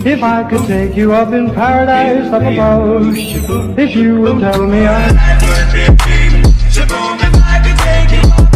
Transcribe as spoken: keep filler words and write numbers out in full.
If I could take you up in paradise up above, if you would tell me I... Shaboom, if I could take you